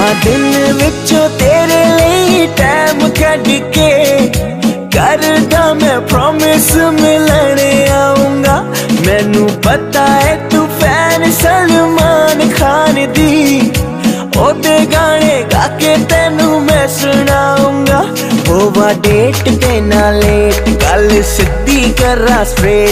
हाँ दिन विचों तेरे लिए टाइम कढ के करदा मैं प्रॉमिस मिलने आऊंगा। मैनू पता है तू फैन सलमान खान दी, ओदे गाने गा के तेनू मैं सुनाऊंगा। होवा डेट ते ना लेट, गल सिद्धी करा स्ट्रेट।